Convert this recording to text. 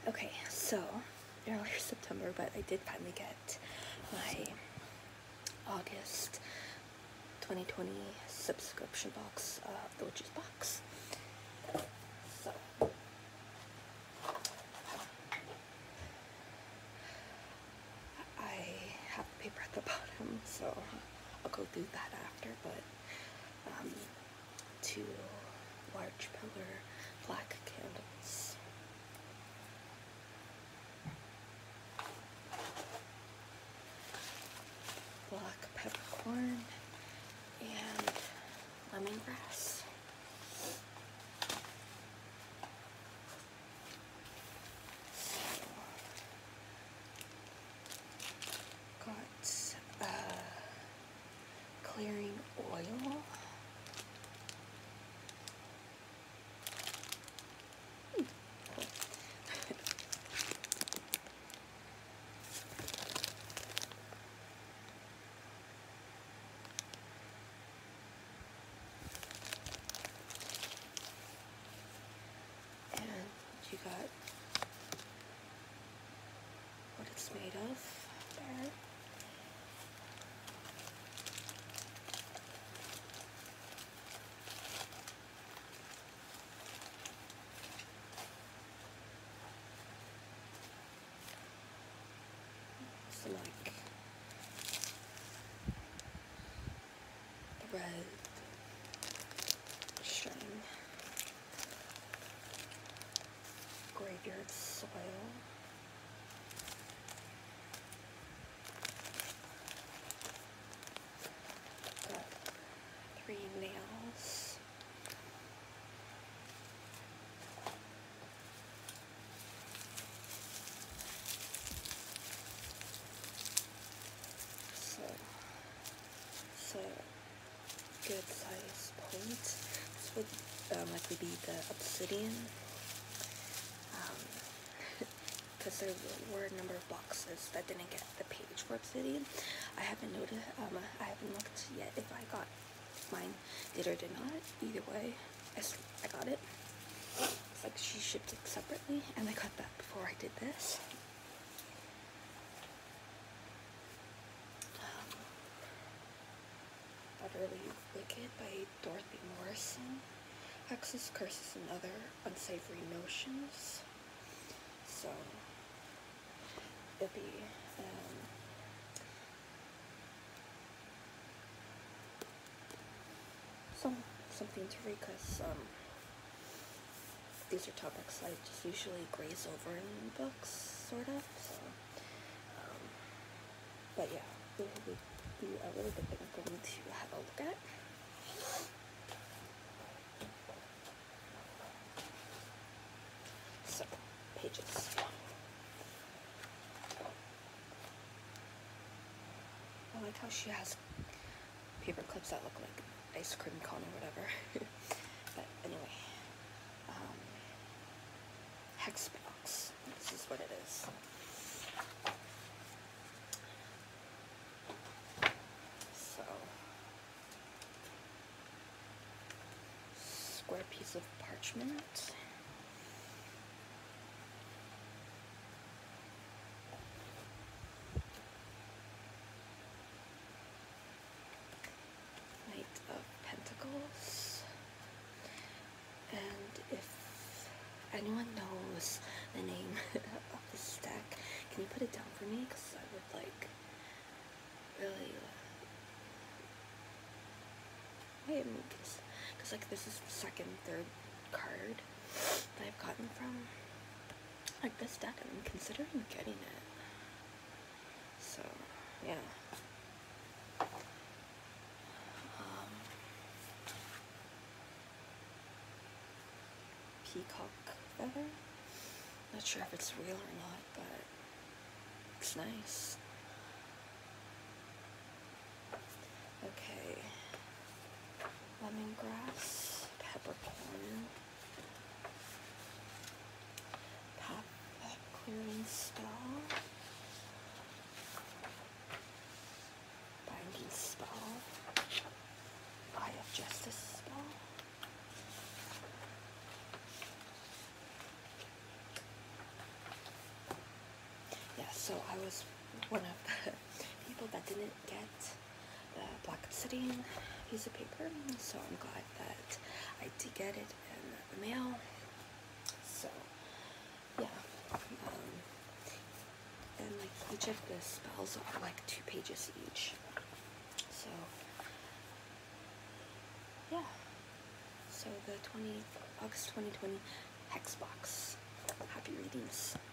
Okay, so earlier September, but I did finally get my August 2020 subscription box of the Witch's Box. So I have the paper at the bottom, so I'll go through that after, but 2 large pillar black candles. Black peppercorn and lemongrass. Got clearing oil. You got what it's made of there. So like the red string, graveyard soil, got 3 nails, so it's a good size point. This would likely be the obsidian, because there were a number of boxes that didn't get the page for obsidian. I haven't noticed, I haven't looked yet if I got mine did or did not. Either way, I got it. It's like she shipped it separately, and I got that before I did this. Utterly Wicked by Dorothy Morrison. Hexes, curses, and other unsavory notions. So it'll be something to read, because these are topics I just usually graze over in books, sort of. So, but yeah, it will be a really good thing for me to have a look at. So, pages. I like how she has paper clips that look like ice cream cone or whatever. But anyway, hex box. This is what it is. So, square piece of parchment. And if anyone knows the name of this deck, can you put it down for me? Because I would like really because like this is the second, third card that I've gotten from like this deck, and I'm considering getting it. So yeah. Peacock feather. Not sure if it's real or not, but it's nice. Okay. Lemongrass, peppercorn, path clearing spell, binding spell, Eye of Justice spell. So I was one of the people that didn't get the Black Obsidian piece of paper, so I'm glad that I did get it in the mail. So yeah, and like each of the spells are like 2 pages each. So yeah, so the August 2020 Hex Box. Happy readings.